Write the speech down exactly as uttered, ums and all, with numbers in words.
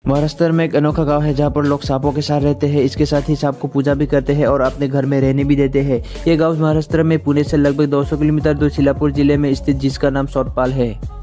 महाराष्ट्र में एक अनोखा गांव है जहां पर लोग सांपों के साथ रहते हैं। इसके साथ ही सांप को पूजा भी करते हैं और अपने घर में रहने भी देते हैं। ये गांव महाराष्ट्र में पुणे से लगभग दो सौ किलोमीटर दूर सोलापुर जिले में स्थित जिसका नाम सोटपाल है।